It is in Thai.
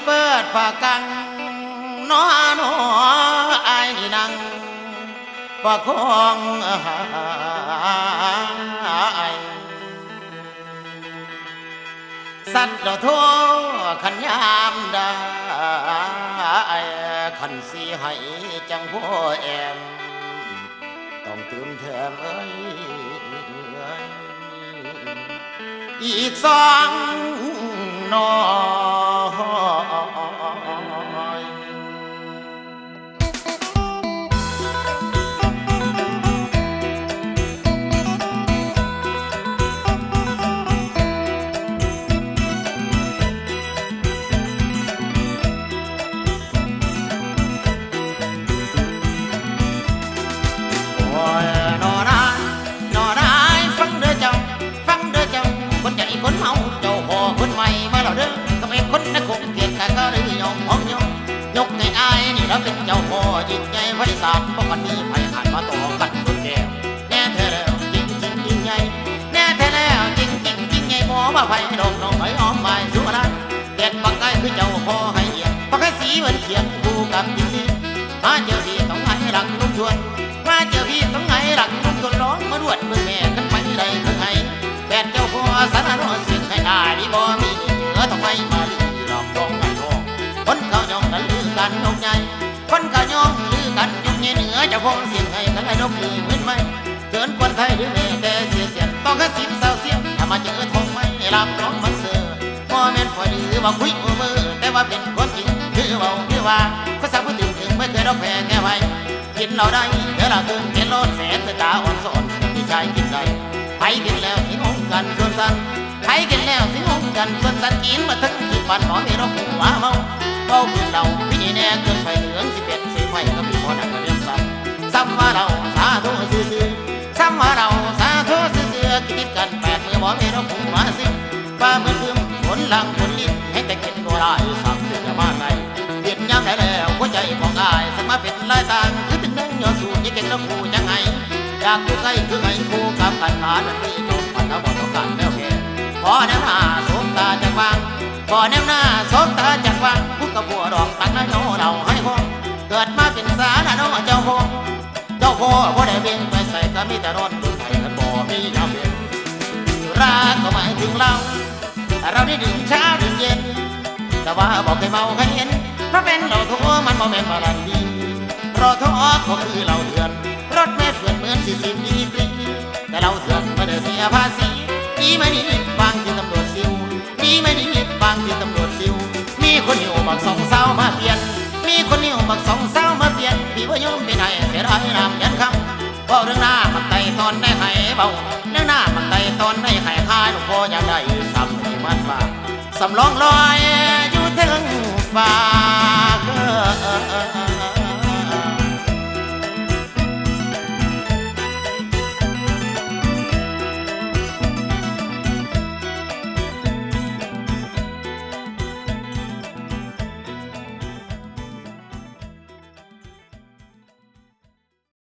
เปิดปากกังน้อไอ้นี่นังประคองสัตว์เราทั่วขันยามได้ขันสีให้จังพ่อแอมต้องเติมแถมอีกสองน้อยคนเมาเจ้าพ่อคนใหม่มาแล้วเด้อก็เป็นคนนักคงเกียรติก็ได้ยอมห้องยกในอายนี่แล้วเป็นเจ้าพ่อจิตใจไว้สามเพราะวันนี้ไผ่ขาดมาต่อกันสุดแก้วแน่แท้แล้วจริงใหญ่แน่แท้แล้วจริงใหญ่หมอมาไผ่ดอกน้องไผ่หอมใบสุวรรณเด็ดบังไก่คือเจ้าพ่อให้เกียรติเพราะแค่สีเหมือนเขียนคู่กับจริงมาเจอพี่ต้องให้หลังนุ่มชวนมาเจอพี่ต้องให้หลังนุ่มชวนร้องมาดวดมือแม่กันไปได้คือให้แดดเจ้าพ่อสารนอเสียงให้อาดีบ่มีเหนือต้องไม่มาลือลำดองกันทองคนเขาย่องกันลือกันนกใหญ่คนเขาย่องลือกันยกใหญ่เหนือเจ้าพ่อเสียงให้กันให้นกลือเหมือนไม่เกินคนไทยหรือแม่แต่เสียเสียต้องกระสิบเศร้าเสียงถ้ามาเจอทองไม่ลำร้องมันเสือพ่อแม่นฝ่ายลือว่าคุยมือแต่ว่าเป็นคนจริงคือเบาคือว่าก็สักผู้ถึงไม่เคยร้องแพ้แค่ไว้กินเราได้เดี๋ยวเราเกินเขียนรถแสนตาอ่อนสอนที่ชายกินได้ไผกินแล้วสิงงกันส่วนสันไผกินแล้วสิงงกันส่วนสันกินมาถึงที่ปันหมอมีรกหัวเมาเมาขึ้นเราพี่แน่เกินไปเหลืองสิเป็ดสิไฟก็มีพอนักเรียนซ้ำว่าเราสาธุซื่อซ้ำว่าเราสาธุซื่อกินกัน8 มือหมอมีรกหัวซิฟ้ามือคืมฝนหลังฝนลิ้นให้แต่กินตัวได้สับจะมาไงเปลี่ยนย้ำได้แล้วหัวใจของอายสมาเป็นลายต่างคือถึงนั่งย้อนสู่ยิ่งเก่งแล้วกูจังไงอยากอยู่ใกล้คือไงคู่กับขันขาหนังนี้จมปันเอาบอต้องการแมวแก่พอแนวหน้าสบตาจากวางพอแนวหน้าสบตาจากวางพูดกับบัวดอกตักน้อยเราให้พงเกิดมาเป็นสาหน้าน้องเจ้าพงเจ้าพ่อบ่ได้เบี่ยงไปใส่ก็มีแต่รถดุนไทยกันบ่มีน้ำเย็นรักก็หมายถึงเราแต่เราได้ดื่มเช้าดื่มเย็นแต่ว่าบอกให้เมาให้เห็นเพราะเป็นเราทั่วมันบ่แม่นมาลันดีรอท้อก็คือเราเถื่อนรถแม่เถื่อนเหมือน40 ดีกรีแต่เราเถื่อนไม่ได้เสียภาษีดีไม่ดีบางที่ตำรวจซิวดีไม่ดีบางที่ตำรวจซิวมีคนหิวบักสองเศร้ามาเปลี่ยนมีคนหิวบักสองเศร้ามาเปลี่ยนพี่ว่ายอมเป็นไห้เสียดายน้ำยันคำบอกเรื่องหน้ามันไต่ตอนได้ไห้เบาเรื่องหน้ามันไต่ตอนได้ไห้คายลูกพ่ออยากได้ซ้ำที่มันว่าสำรองลอยอยู่ถึงฟ้า